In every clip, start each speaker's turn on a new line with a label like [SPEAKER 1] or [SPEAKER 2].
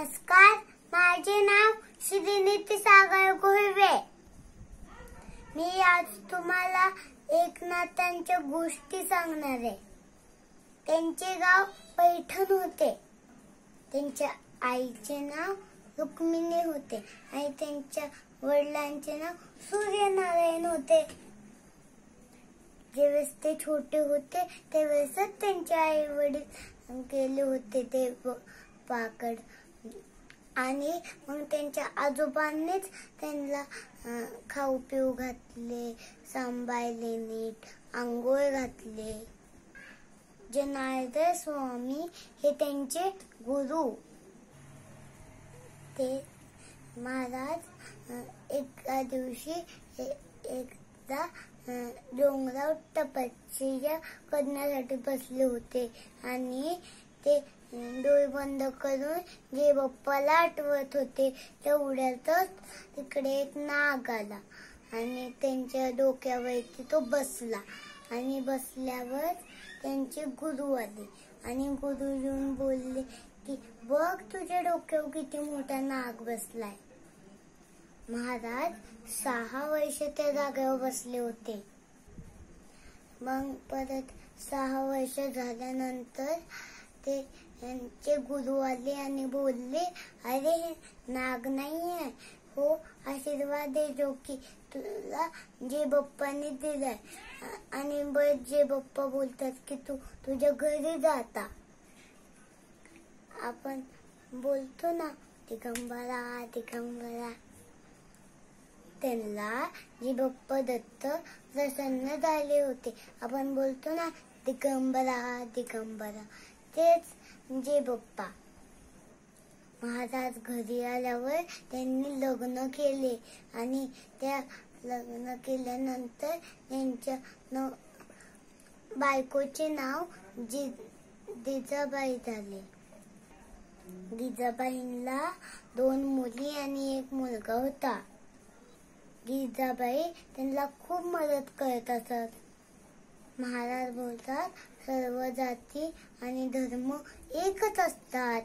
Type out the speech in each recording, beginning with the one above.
[SPEAKER 1] नमस्कार, माझे नाव श्रीनिधी घोळवे। मी आज तुम्हाला एकनाथांच्या गोष्टी सांगणार आहे। त्यांचे गाव पैठण होते। त्यांच्या आईचे नाव रुक्मिणी होते आणि त्यांच्या वडिलांचे नाव सूर्यनारायण होते। जेव्हा ते छोटे होते तेव्हाच त्यांचे आई वडील गेले होते ते पाकड आणि मग त्यांच्या आजोबांनीच त्यांना खाऊ पिऊ घातले, सांभाळले, नीट आंघोळ घातले। जनार्दन स्वामी हे त्यांचे गुरु। ते महाराज एका दिवशी एकदा डोंगरावर तपश्चर्या करण्यासाठी बसले होते आणि ते डोळे बंद करून जे बाप्पाला आठवत होते तेवढ्यातच तिकडे एक नाग आला आणि त्यांच्या डोक्यावरती तो बसला आणि बसल्यावर त्यांचे गुरु आले आणि गुरु येऊन बोलले की बघ तुझ्या डोक्यावर किती मोठा नाग बसलाय। महाराज 6 वर्ष त्या जागेवर बसले होते। मग परत 6 वर्ष झाल्यानंतर ते त्यांचे गुरु आले आणि बोलले अरे हे नाग नाहीये, हो आशीर्वाद देतो की तुला जे बाप्पाने दिलाय आणि जे बाप्पा बोलतात की तू तुझ्या घरी जाता। आपण बोलतो ना दिगंबरा दिगंबरा, त्यांना जे बाप्पा दत्त प्रसन्न झाले होते। आपण बोलतो ना दिगंबरा दिगंबरा, तेच जे बाप्पा। महाराज घरी आल्यावर त्यांनी लग्न केले आणि त्या लग्न केल्यानंतर त्यांच्या बायकोचे नाव जिजाबाई झाले। जिजाबाईंना 2 मुली आणि 1 मुलगा होता। जिजाबाई त्यांना खूप मदत करत असत। महाराज बोलतात सर्व जाती आणि धर्म एकच असतात।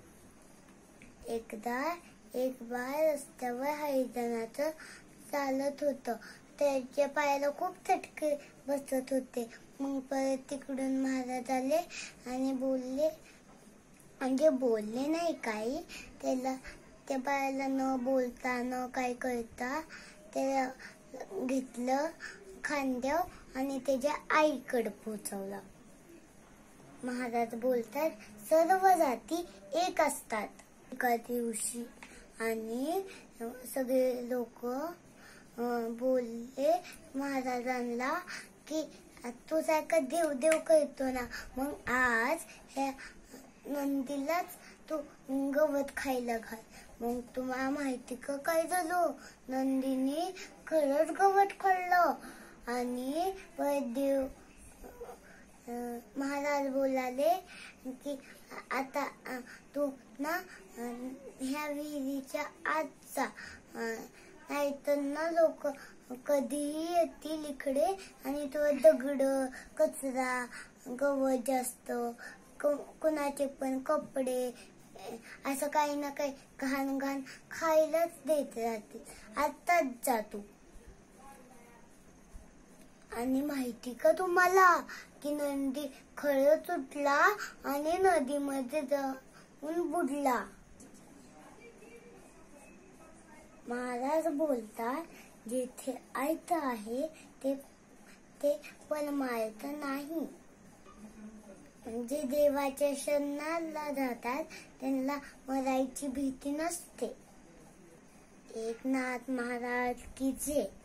[SPEAKER 1] एकदा एक बाळ रस्त्यावर हरिजनाचं चालत होतं। त्याच्या पायाला खूप चटके बसत होते। मग परत तिकडून महाराज आले आणि बोलले, म्हणजे बोलले नाही काही, त्याला त्या बाळाला न बोलता न काय करता त्याला घेतलं खांद्यावर आणि त्याच्या आईकडे पोहोचवलं। महाराज बोलतात सर्व जाती एक असतात। एका दिवशी आणि सगळे लोक बोलले महाराजांना की तू सारखा देव देव करतो ना, मग आज ह्या नंदीलाच तू गवत खायला घाल। मग तुम्हाला माहिती का काय झालं? नंदीने खरंच गवत खाल्लं आणि देव महाराज बोलाले की आता तू ना ह्या विहिरीच्या आत जा, नाहीतर ना लोक कधीही येतील इकडे आणि तो दगड कचरा गवत जास्त कुणाचे पण कपडे असं काही ना काही घाण घाण खायलाच देत राहतील। आताच जा तू। आणि माहिती का तुम्हाला की नंदी खरंच उठला आणि नदीमध्ये जाऊन बुडला। महाराज बोलतात जेथे आयत आहे ते परमार्थ नाही। म्हणजे देवाच्या शरणाला जातात त्यांना मरायची भीती नसते। एकनाथ महाराज की जय।